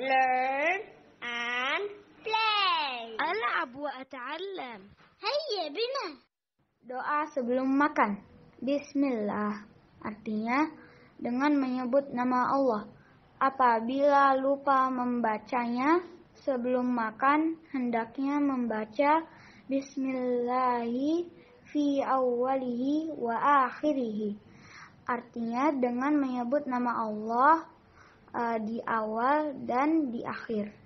learn and play. ألعب وأتعلم. هيا بنا. Doa sebelum makan. Bismillah. Artinya dengan menyebut nama Allah. Apabila lupa membacanya sebelum makan, hendaknya membaca Bismillahi fi awwalihi wa akhirihi. Artinya dengan menyebut nama Allah di awal dan di akhir.